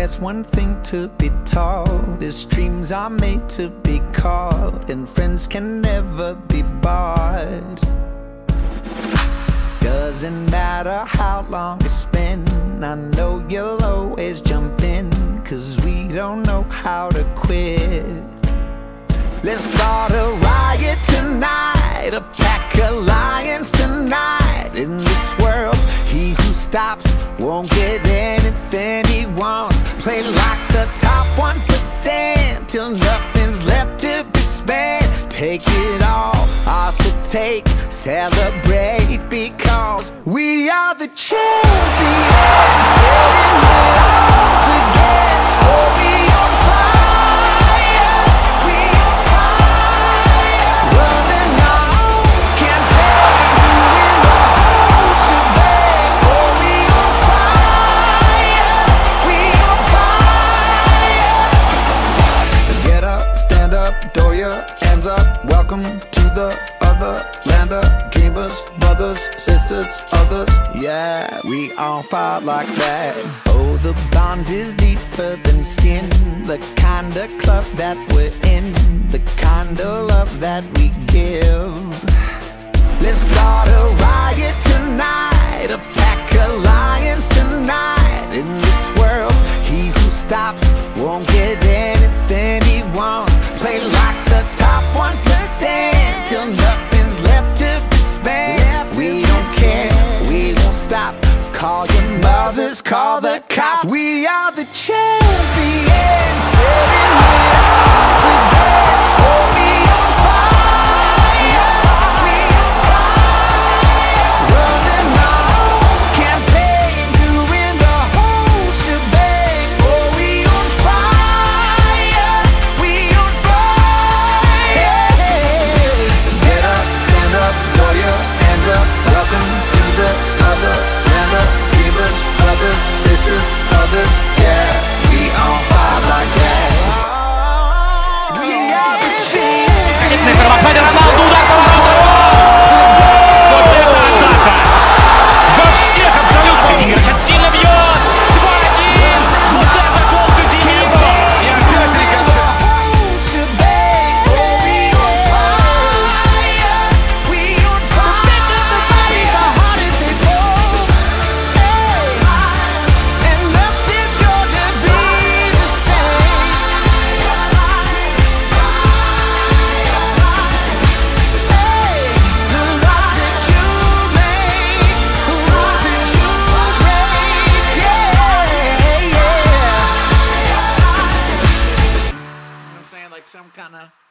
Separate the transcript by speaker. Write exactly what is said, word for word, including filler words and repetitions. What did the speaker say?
Speaker 1: there's one thing to be taught, is dreams are made to be caught, and friends can never be bought. Doesn't matter how long it's been, I know you'll always jump in, 'cause we don't know how to quit. Let's start a riot tonight, a pack of lions tonight. In this world, he who stops won't get anything he wants. Play like the top one percent till nothing's left to be spent. Take it all, ours to take, celebrate, because we are the champions. Setting it all together. Oh, we on fire, we on fire. Running on campaign, doing the whole shebang. Oh, we on fire, we on fire. Get up, stand up, throw your hands up. Welcome to the other land of dreamers, brothers, sisters, others. Yeah, we on fire like that. Oh, the bond is deeper than skin, the kind of club that we're in, the kind of love that we give. Let's start a riot tonight, a pack of lions tonight. In this world, he who stops won't get anything he wants. Play like the top one percent till nothing's left to be spent. We don't care, we won't stop. Call your mothers, call the cops. We are the champions, setting it all together. Oh, we on fire, we on fire. Running on campaign, doing the whole shebang. Oh, we on fire, we on fire. Get up, stand up, throw your hands up. Welcome to the other land of dreamers, brothers, sisters, others. Yeah, we on fire like that. We are the champions.
Speaker 2: Удар поворота! Вот это атака! Во всех абсолютно! Фигер сейчас сильно бьет! два один! Вот это гол Казимира! И опять рикошет!
Speaker 1: Like some kind of